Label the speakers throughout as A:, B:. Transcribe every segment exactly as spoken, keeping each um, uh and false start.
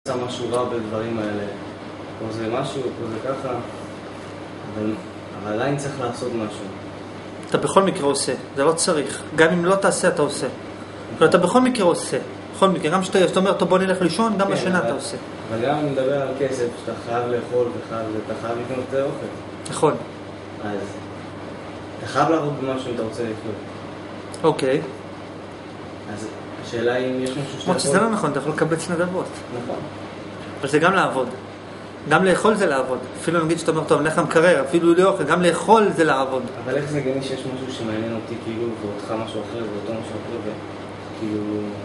A: עושה משהו רע בדברים האלה, פה זה משהו, פה זה ככה, אבל, אבל עדיין צריך לעשות משהו.
B: אתה בכל מקרה עושה, זה לא צריך. גם אם לא תעשה, אתה עושה. אבל אתה בכל מקרה עושה. בכל מקרה, גם שאתה אומר, טוב, בוא נלך לישון, גם בשינה אתה עושה.
A: אבל גם אם מדבר על כסף, שאתה חייב לאכול וחייב, אתה חייב לקנות את האוכל.
B: נכון.
A: אז אתה חייב לעבוד במשהו אם אתה רוצה לחיות.
B: אוקיי.
A: אז השאלה היא אם יש משהו שאתה
B: יכול... שזה לא נכון, אתה יכול לקבץ נדבות.
A: נכון.
B: אבל זה גם לעבוד. גם לאכול זה לעבוד. אפילו נגיד שאתה אומר, טוב, נלך למקרר, אפילו לאוכל, גם לאכול זה לעבוד.
A: אבל איך זה גני שיש משהו שמעניין אותי, כאילו, ואותך משהו אחר, ואותו משהו אחר, וכאילו...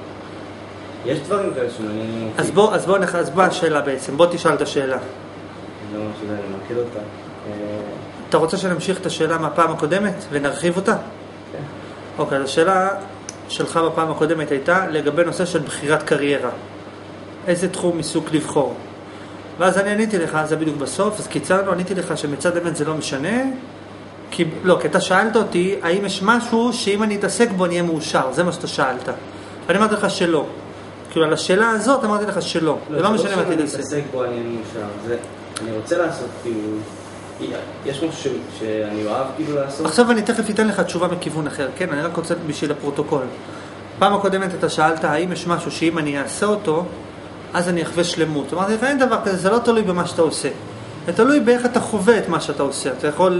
A: יש דברים כאלה שמעניינים אותי.
B: אז בוא, אז בוא, אז בוא השאלה בעצם, בוא תשאל את השאלה.
A: אני לא ממש יודע, אני מכיר אותה.
B: אתה רוצה שנמשיך את השאלה מהפעם הקודמת ונרחיב אותה?
A: כן.
B: אוקיי, השאלה שלך בפעם הקודמת הייתה לגבי נושא של בחירת קריירה. איזה תחום עיסוק לבחור? ואז אני עניתי לך, זה בדיוק בסוף, אז קיצרנו, עניתי לך שמצד אמת זה לא משנה, כי, לא, כי אתה שאלת אותי, האם יש משהו שאם אני אתעסק בו אני אהיה מאושר, זה מה שאתה שאלת. ואני אמרתי לך שלא. כאילו על השאלה הזאת אמרתי לך שלא,
A: לא,
B: זה לא משנה
A: לא
B: מה תתעסק.
A: שאני אתעסק בו אני אהיה מאושר, זה, אני רוצה לעשות כאילו, יש משהו ש, שאני אוהב כאילו לעשות.
B: עכשיו אני תכף אתן לך תשובה מכיוון אחר, כן? אני רק רוצה בשביל הפרוטוקול. פעם הקודמת אתה שאלת, האם יש משהו שאם אני אעשה אותו, אז אני אחווה שלמות. אמרתי לך, אין דבר כזה, זה לא תלוי במה שאתה עושה. זה תלוי באיך אתה חווה את מה שאתה עושה. אתה יכול...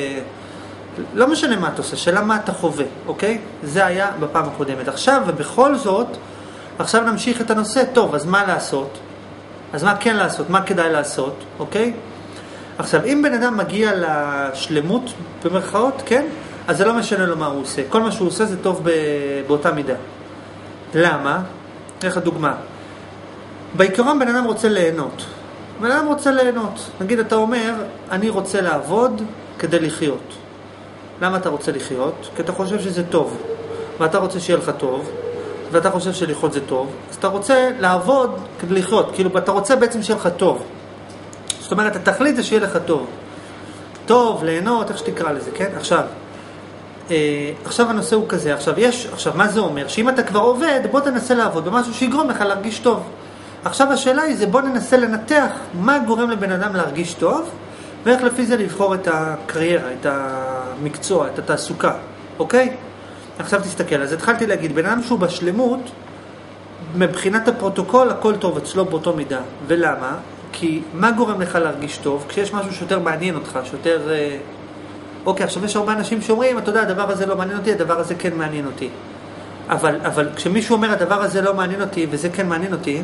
B: לא משנה מה אתה עושה, שאלה מה אתה חווה, אוקיי? זה היה בפעם הקודמת. עכשיו, ובכל זאת, עכשיו נמשיך את הנושא. טוב, אז מה לעשות? אז מה כן לעשות? מה כדאי לעשות? אוקיי? עכשיו, אם בן אדם מגיע לשלמות, במרכאות, כן? אז זה לא משנה לו מה הוא עושה. כל מה שהוא עושה זה טוב באותה מידה. למה? איך הדוגמה? בעיקרון בן אדם רוצה ליהנות. בן אדם רוצה ליהנות. נגיד אתה אומר, אני רוצה לעבוד כדי לחיות. למה אתה רוצה לחיות? כי אתה חושב שזה טוב. ואתה רוצה שיהיה לך טוב. ואתה חושב שלחיות זה טוב. אז אתה רוצה לעבוד כדי לחיות. כאילו אתה רוצה בעצם שיהיה לך טוב. זאת אומרת, התכלית זה שיהיה לך טוב. טוב, ליהנות, איך שתקרא לזה, כן? עכשיו, אה, עכשיו הנושא הוא כזה. עכשיו, יש, עכשיו, מה זה אומר? שאם אתה כבר עובד, בוא תנסה לעבוד במשהו שיגרום לך להרגיש טוב. עכשיו השאלה היא, זה בוא ננסה לנתח מה גורם לבן אדם להרגיש טוב, ואיך לפי זה לבחור את הקריירה, את המקצוע, את התעסוקה, אוקיי? עכשיו תסתכל, אז התחלתי להגיד, בן אדם שהוא בשלמות, מבחינת הפרוטוקול, הכל טוב אצלו באותו מידה. ולמה? כי מה גורם לך להרגיש טוב? כשיש משהו שיותר מעניין אותך, שיותר... אוקיי, עכשיו יש הרבה אנשים שאומרים, אתה יודע, הדבר הזה לא מעניין אותי, הדבר הזה כן מעניין אותי. אבל, אבל כשמישהו אומר, הדבר הזה לא מעניין אותי, וזה כן מעניין אותי,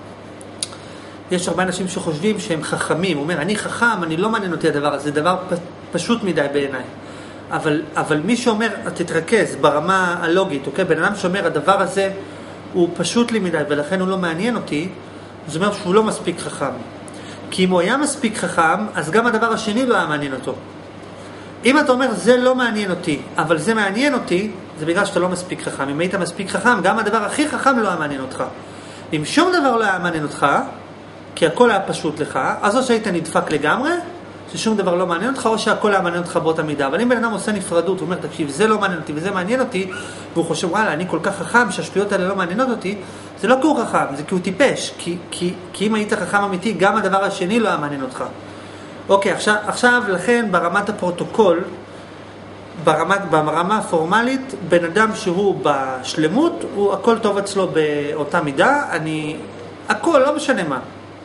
B: יש הרבה אנשים שחושבים שהם חכמים. הוא אומר, אני חכם, אני לא מעניין אותי הדבר הזה, זה דבר פ, פשוט מדי בעיניי. אבל, אבל מי שאומר, תתרכז ברמה הלוגית, אוקיי? בן אדם שאומר, הדבר הזה הוא פשוט לי מדי, ולכן הוא לא מעניין אותי, זה אומר שהוא לא מספיק חכם. כי אם הוא היה מספיק חכם, אז גם הדבר השני לא היה מעניין אותו. אם אתה אומר, זה לא מעניין אותי, אבל זה מעניין אותי, זה בגלל שאתה לא מספיק חכם. אם היית מספיק חכם, גם הדבר הכי חכם לא היה מעניין אותך. אם שום דבר לא היה מעניין אותך, כי הכל היה פשוט לך, אז או שהיית נדפק לגמרי, ששום דבר לא מעניין אותך, או שהכל היה מעניין אותך באותה מידה. אבל אם בן אדם עושה נפרדות, הוא אומר, תקשיב, זה לא מעניין אותי וזה מעניין אותי, והוא חושב, וואלה, אני כל כך חכם שהשטויות האלה לא מעניינות אותי, זה לא כי הוא חכם, זה כי הוא טיפש. כי, כי, כי אם היית חכם אמיתי, גם הדבר השני לא היה מעניין אותך. אוקיי, עכשיו, עכשיו לכן ברמת הפרוטוקול, ברמת, ברמה הפורמלית, בן אדם שהוא בשלמות, הוא הכל טוב אצלו באותה מידה, אני, הכל, לא משנה מה.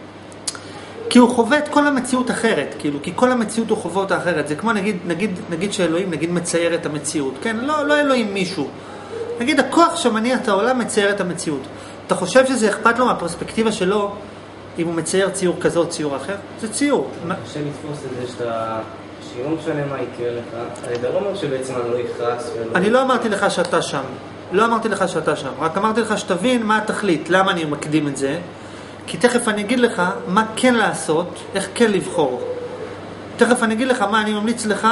B: כי הוא חווה את כל המציאות אחרת, כאילו, כי כל המציאות הוא חווה אותה אחרת. זה כמו נגיד, נגיד, נגיד שאלוהים, נגיד מצייר את המציאות, כן? לא, לא אלוהים מישהו. נגיד, הכוח שמניע את העולם מצייר את המציאות. אתה חושב שזה אכפת לו מהפרספקטיבה שלו, אם הוא מצייר ציור כזה או ציור אחר? זה ציור.
A: קשה לתפוס את זה שאתה, שלא משנה מה יקרה לך, אני לא אומר שבעצם אני לא יכעס ולא...
B: אני לא אמרתי לך שאתה שם. לא אמרתי לך שאתה שם. רק אמרתי לך שתבין מה התכלית, למה אני מקדים את זה. כי תכף אני אגיד לך מה כן לעשות, איך כן לבחור. תכף אני אגיד לך מה אני ממליץ לך,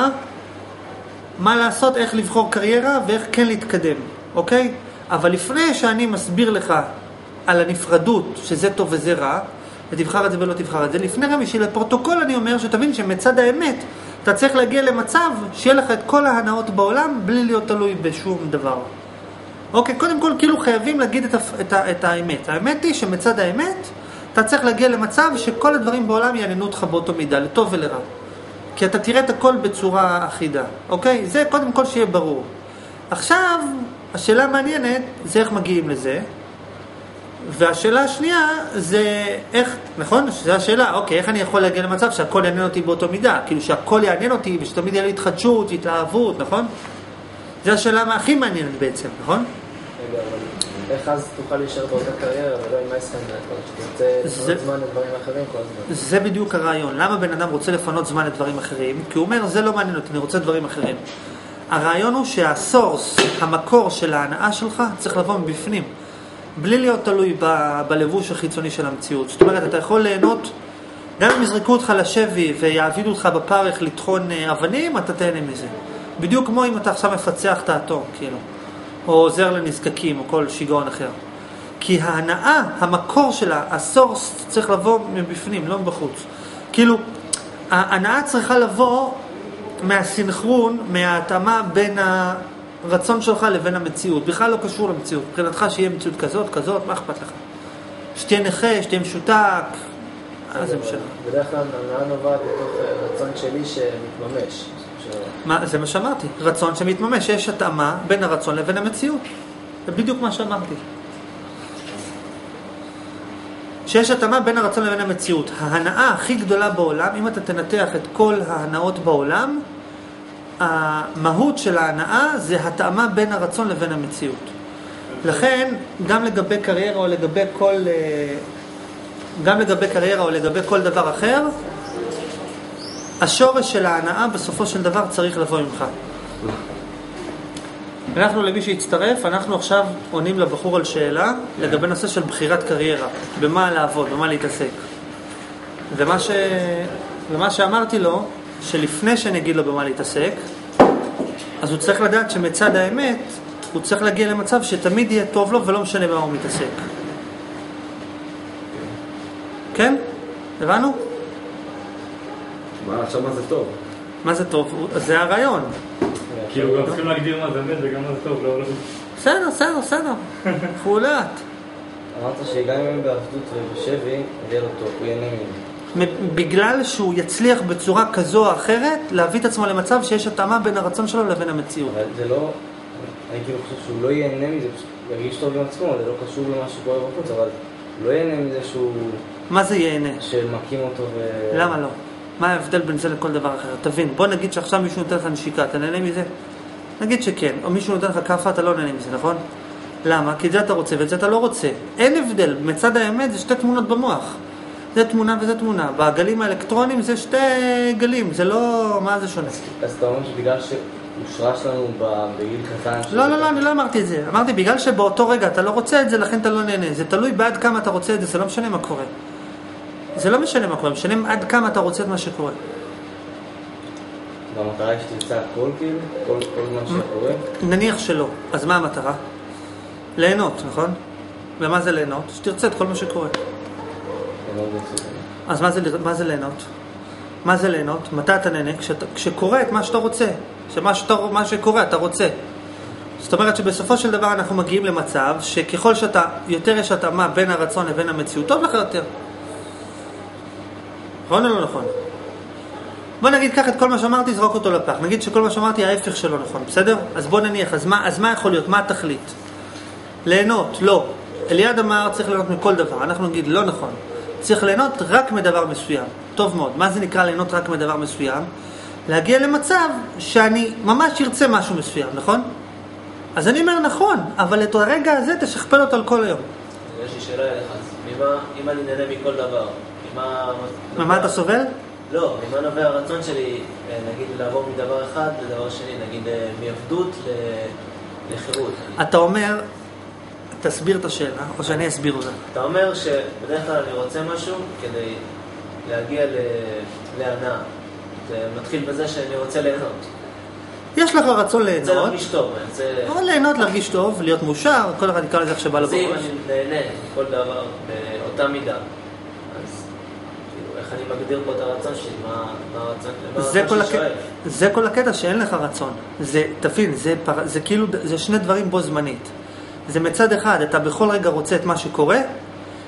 B: מה לעשות, איך לבחור קריירה ואיך כן להתקדם, אוקיי? אבל לפני שאני מסביר לך על הנפרדות, שזה טוב וזה רע, ותבחר את זה ולא תבחר את זה, לפני גם בשביל הפרוטוקול אני אומר שתבין שמצד האמת, אתה צריך להגיע למצב שיהיה לך את כל ההנאות בעולם, בלי להיות תלוי בשום דבר. אוקיי, קודם כל כאילו חייבים להגיד את, את, את האמת. האמת היא שמצד האמת, אתה צריך להגיע למצב שכל הדברים בעולם יעניינו אותך באותו מידה, לטוב ולרע. כי אתה תראה את הכל בצורה אחידה, אוקיי? זה קודם כל שיהיה ברור. עכשיו, השאלה המעניינת זה איך מגיעים לזה, והשאלה השנייה זה איך, נכון? זו השאלה, אוקיי, איך אני יכול להגיע למצב שהכל יעניין אותי באותו מידה? כאילו שהכל יעניין אותי ושתמיד יהיה לי התחדשות, התלהבות, נכון? זו השאלה הכי מעניינת בעצם, נכון?
C: רגע, אבל איך אז תוכל להישאר באותה קריירה ולא עם מייסטרן מהכל? שתרצה לפנות זמן לדברים אחרים כל הזמן.
B: זה בדיוק הרעיון. למה בן אדם רוצה לפנות זמן לדברים אחרים? כי הוא אומר, זה לא מעניין אותי, אני רוצה דברים אחרים. הרעיון הוא שהסורס, המקור של ההנאה שלך, צריך לבוא מבפנים. בלי להיות תלוי ב- בלבוש החיצוני של המציאות. זאת אומרת, אתה יכול ליהנות, גם אם יזרקו אותך לשבי ויעבידו אותך בפרך לטחון אבנים, אתה תהנה מזה. בדיוק כמו אם אתה עכשיו מפצח את האטום, כאילו. או עוזר לנזקקים, או כל שיגעון אחר. כי ההנאה, המקור שלה, הסורס, צריך לבוא מבפנים, לא מבחוץ. כאילו, ההנאה צריכה לבוא מהסינכרון, מההתאמה בין הרצון שלך לבין המציאות. בכלל לא קשור למציאות. מבחינתך שיהיה מציאות כזאת, כזאת, מה אכפת לך? שתהיה נכה, שתהיה משותק, אז זה משנה.
C: בדרך כלל ההנאה נובעת מתוך רצון שלי שמתממש.
B: מה, זה מה שאמרתי, רצון שמתממש, יש התאמה בין הרצון לבין המציאות. זה בדיוק מה שאמרתי. שיש התאמה בין הרצון לבין המציאות. ההנאה הכי גדולה בעולם, אם אתה תנתח את כל ההנאות בעולם, המהות של ההנאה זה התאמה בין הרצון לבין המציאות. לכן, גם לגבי קריירה או לגבי כל, גם לגבי קריירה או לגבי כל דבר אחר, השורש של ההנאה בסופו של דבר צריך לבוא ממך. אנחנו למי שהצטרף, אנחנו עכשיו עונים לבחור על שאלה לגבי נושא של בחירת קריירה, במה לעבוד, במה להתעסק. ומה, ש... ומה שאמרתי לו, שלפני שאני אגיד לו במה להתעסק, אז הוא צריך לדעת שמצד האמת, הוא צריך להגיע למצב שתמיד יהיה טוב לו ולא משנה במה הוא מתעסק. כן? הבנו?
A: מה, עכשיו מה זה טוב?
B: מה זה טוב? זה הרעיון.
D: כאילו גם צריכים להגדיר מה זה אמת וגם מה זה טוב, לא לא.
B: בסדר, בסדר, בסדר. אנחנו לאט.
A: אמרת שגם אם הם בעבדות ובשבי, יהיה לו טוב, הוא ייהנה מזה.
B: בגלל שהוא יצליח בצורה כזו או אחרת להביא את עצמו למצב שיש התאמה בין הרצון שלו לבין המציאות.
A: אבל זה לא, אני כאילו חושב שהוא לא ייהנה מזה, ירגיש טוב עם עצמו, זה לא קשור למה שקורה בחוץ, אבל לא ייהנה מזה שהוא...
B: מה זה ייהנה?
A: שמקים אותו ו...
B: למה לא? מה ההבדל בין זה לכל דבר אחר? תבין, בוא נגיד שעכשיו מישהו נותן לך נשיקה, אתה נהנה מזה? נגיד שכן, או מישהו נותן לך קפה, אתה לא נהנה מזה, נכון? למה? כי את זה אתה רוצה ואת זה אתה לא רוצה. אין הבדל, מצד האמת זה שתי תמונות במוח. זה תמונה וזה תמונה. בגלים האלקטרונים זה שתי גלים, זה לא... מה זה שונה?
A: אז אתה אומר שבגלל שהושרש לנו בגיל קטן...
B: לא, לא, לא, אני לא אמרתי את זה. אמרתי, בגלל שבאותו רגע אתה לא רוצה את זה, לכן אתה לא נהנה. זה תלוי בעד כמה אתה רוצה את זה, זה לא משנה מה קורה. זה לא משנה מה קורה, משנה עד כמה אתה רוצה את מה שקורה.
A: והמטרה היא שתרצה הכל כאילו? כל, כל מה שקורה?
B: נניח שלא. אז מה המטרה? ליהנות, נכון? ומה זה ליהנות? שתרצה את כל מה שקורה. אז מה זה, מה זה ליהנות? מה זה ליהנות? מתי אתה נהנה? כשאתה, כשקורה את מה שאתה רוצה. שמה שאתה, מה שקורה אתה רוצה. זאת אומרת שבסופו של דבר אנחנו מגיעים למצב שככל שאתה, יותר יש התאמה בין הרצון לבין המציאות, טוב לך יותר. נכון או לא נכון? בוא נגיד, קח את כל מה שאמרתי, זרוק אותו לפח. נגיד שכל מה שאמרתי ההפך שלו נכון, בסדר? אז בוא נניח, אז מה, אז מה יכול להיות? מה התכלית? ליהנות, לא. אליעד אמר צריך ליהנות מכל דבר. אנחנו נגיד, לא נכון. צריך ליהנות רק מדבר מסוים. טוב מאוד. מה זה נקרא ליהנות רק מדבר מסוים? להגיע למצב שאני ממש ארצה משהו מסוים, נכון? אז אני אומר נכון, אבל את הרגע הזה תשכפל אותו על כל היום.
C: יש לי שאלה אליך, אז אם אני נהנה מכל דבר,
B: ממה אתה סובל?
C: לא, ממה נובע הרצון שלי, נגיד, לעבור מדבר אחד לדבר שני, נגיד, מעבדות לחירות.
B: אתה אומר, תסביר את השאלה, או שאני אסביר אותה.
C: אתה אומר שבדרך כלל אני רוצה משהו כדי להגיע להנאה. זה מתחיל בזה שאני רוצה ליהנות.
B: יש לך רצון ליהנות.
C: זה להרגיש טוב. זה...
B: או ליהנות, להרגיש טוב, להיות מאושר, כל אחד יקרא לזה איך שבא לו
C: זה אם
B: בראש.
C: אני נהנה מכל דבר באותה מידה. אז כאילו, איך אני מגדיר פה את הרצון שלי? מה, מה הרצון, מה
B: זה
C: הרצון
B: כל
C: ששואף?
B: הקטע, זה כל הקטע שאין לך רצון. זה, תבין, זה, פר... זה כאילו, זה שני דברים בו זמנית. זה מצד אחד, אתה בכל רגע רוצה את מה שקורה,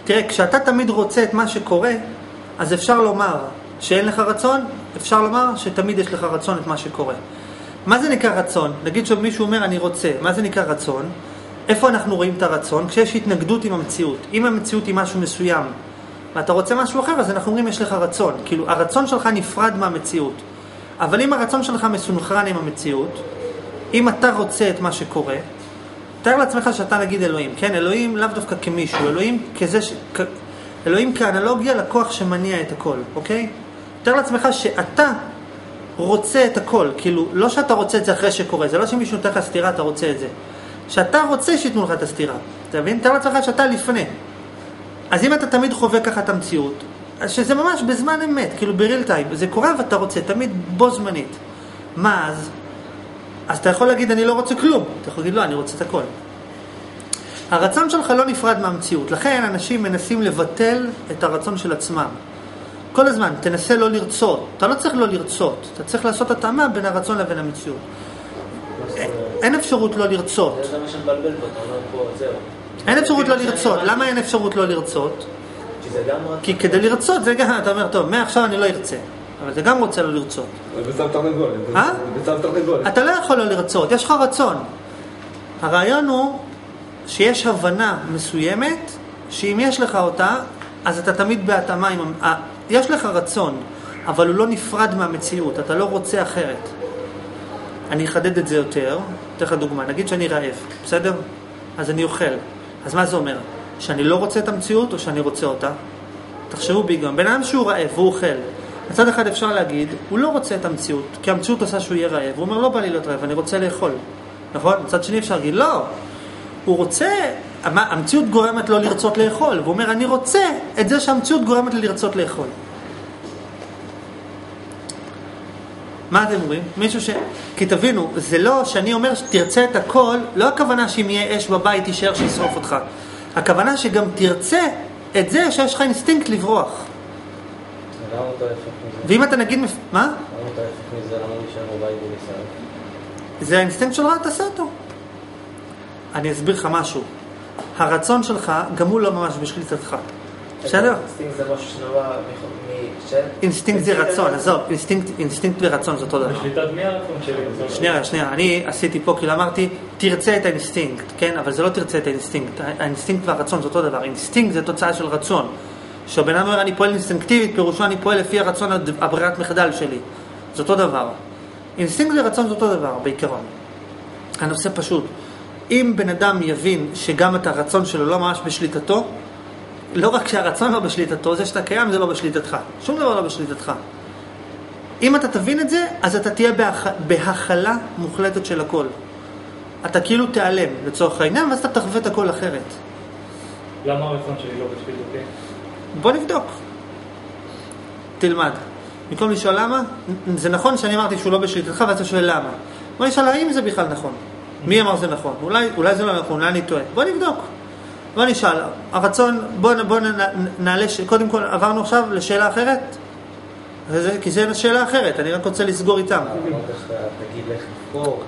B: תראה, כשאתה תמיד רוצה את מה שקורה, אז אפשר לומר שאין לך רצון, אפשר לומר שתמיד יש לך רצון את מה שקורה. מה זה נקרא רצון? נגיד שמישהו אומר אני רוצה, מה זה נקרא רצון? איפה אנחנו רואים את הרצון? כשיש התנגדות עם המציאות. אם המציאות היא משהו מסוים, ואתה רוצה משהו אחר, אז אנחנו אומרים יש לך רצון. כאילו, הרצון שלך נפרד מהמציאות. אבל אם הרצון שלך מסונכרן עם המציאות, אם אתה רוצה את מה שקורה, תאר לעצמך שאתה נגיד אלוהים, כן? אלוהים לאו דווקא כמישהו, אלוהים כזה ש... כ... אלוהים כאנלוגיה לכוח שמניע את הכל, אוקיי? תאר לעצמך שאתה רוצה את הכל, כאילו, לא שאתה רוצה את זה אחרי שקורה, זה לא שמישהו נותן לך סתירה, אתה רוצה את זה. שאתה רוצה שיתנו לך את הסתירה, אתה מבין? תאר לעצמך שאתה לפני. אז אם אתה תמיד חווה ככה את המציאות, אז שזה ממש בזמן אמת, כאילו בריל טיים, זה קורה ואתה רוצה, תמיד בו זמנית. מה אז? אז אתה יכול להגיד אני לא רוצה כלום, אתה יכול להגיד לא, אני רוצה את הכל. הרצון שלך לא נפרד מהמציאות, לכן אנשים מנסים לבטל את הרצון של עצמם. כל הזמן, תנסה לא לרצות, אתה לא צריך לא לרצות, אתה צריך לעשות התאמה בין הרצון לבין המציאות. אין אפשרות לא לרצות.
C: זה מה שמבלבל פה, אתה אומר פה, זהו.
B: אין אפשרות לא לרצות, למה אין אפשרות לא לרצות?
C: כי זה גם רצון.
B: כי כדי לרצות זה גם, אתה אומר, טוב, מעכשיו אני לא ארצה, אבל זה גם רוצה לא לרצות.
A: זה בצו תרנגולת.
B: אה?
A: בצו תרנגולת.
B: אתה לא יכול לא לרצות, יש לך רצון. הרעיון הוא שיש הבנה מסוימת, שאם יש לך אותה, אז אתה תמיד בהתאמה עם... יש לך רצון, אבל הוא לא נפרד מהמציאות, אתה לא רוצה אחרת. אני אחדד את זה יותר, אתן לך דוגמה, נגיד שאני רעב, בסדר? אז אני אוכל. אז מה זה אומר? שאני לא רוצה את המציאות או שאני רוצה אותה? תחשבו ביגם, בן אדם שהוא רעב והוא אוכל. מצד אחד אפשר להגיד, הוא לא רוצה את המציאות, כי המציאות עושה שהוא יהיה רעב. הוא אומר, לא בא לי להיות רעב, אני רוצה לאכול. נכון? מצד שני אפשר להגיד, לא. הוא רוצה, המציאות גורמת לו לרצות לאכול. והוא אומר, אני רוצה את זה שהמציאות גורמת לי לרצות לאכול. מה אתם אומרים? מישהו ש... כי תבינו, זה לא שאני אומר שתרצה את הכל, לא הכוונה שאם יהיה אש בבית תישאר שישרוף אותך. הכוונה שגם תרצה את זה שיש לך אינסטינקט לברוח.
C: למה אותו ההפך מזה?
B: ואם אתה נגיד... מה?
C: למה אותו ההפך מזה? למה להישאר בבית ולהישרף?
B: זה האינסטינקט שלך, תעשה אותו. אני אסביר לך משהו. הרצון שלך גם הוא לא ממש בשליטתך. בסדר?
C: אינסטינקט זה משהו שנובע משל?
B: אינסטינקט זה רצון, עזוב, אינסטינקט ורצון זה אותו דבר.
D: בשליטת מי הרצון שלי?
B: שנייה, שנייה, אני עשיתי פה, כאילו אמרתי, תרצה את האינסטינקט, כן? אבל זה לא תרצה את האינסטינקט. האינסטינקט והרצון זה אותו דבר. אינסטינקט זה תוצאה של רצון. כשהבן אדם אומר, אני פועל אינסטינקטיבית, פירושו אני פועל לפי הרצון הברירת מחדל שלי. זה אותו דבר. אינסטינקט ורצון זה אותו דבר, בעיקרון. הנושא פשוט. אם בן אדם יבין שגם את הרצון שלו לא ממש בשליטתו, לא רק שהרצון לא בשליטתו, זה שאתה קיים זה לא בשליטתך. שום דבר לא בשליטתך. אם אתה תבין את זה, אז אתה תהיה בהכ... בהכלה מוחלטת של הכל. אתה כאילו תיעלם לצורך העניין, ואז אתה תחווה את הכל אחרת.
D: למה הרצון שלי לא בשליטתי?
B: בוא נבדוק. תלמד. במקום לשאול למה, זה נכון שאני אמרתי שהוא לא בשליטתך, ואז אתה שואל למה. בוא נשאל האם זה בכלל נכון. מי אמר זה נכון? אולי, אולי זה לא נכון, אולי אני טועה. בוא נבדוק. בוא נשאל, הרצון, בוא, בוא נעלה, קודם כל עברנו עכשיו לשאלה אחרת, וזה, כי זה שאלה אחרת, אני רק רוצה לסגור איתם.
C: תגיד לך לבחור.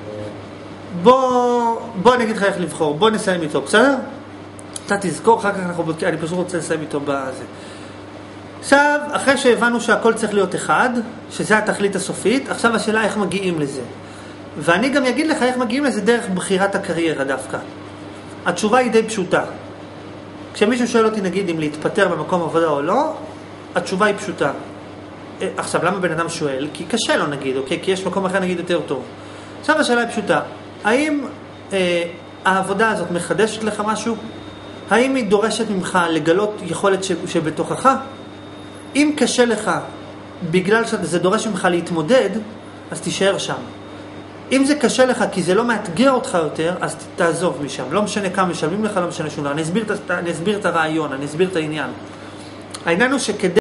B: בוא, בוא אני אגיד לך איך לבחור, בוא נסיים איתו, בסדר? אתה תזכור, אחר כך אנחנו בודקים, אני פשוט רוצה לסיים איתו בזה. עכשיו, אחרי שהבנו שהכל צריך להיות אחד, שזה התכלית הסופית, עכשיו השאלה איך מגיעים לזה. ואני גם אגיד לך איך מגיעים לזה דרך בחירת הקריירה דווקא. התשובה היא די פשוטה. כשמישהו שואל אותי נגיד אם להתפטר במקום עבודה או לא, התשובה היא פשוטה. עכשיו, למה בן אדם שואל? כי קשה לו נגיד, אוקיי? כי יש מקום אחר נגיד יותר טוב. עכשיו השאלה היא פשוטה. האם אה, העבודה הזאת מחדשת לך משהו? האם היא דורשת ממך לגלות יכולת ש, שבתוכך? אם קשה לך בגלל שזה דורש ממך להתמודד, אז תישאר שם. אם זה קשה לך כי זה לא מאתגר אותך יותר, אז תעזוב משם. לא משנה כמה משלמים לך, לא משנה שום דבר. אני אסביר, אני אסביר את הרעיון, אני אסביר את העניין. העניין הוא שכדי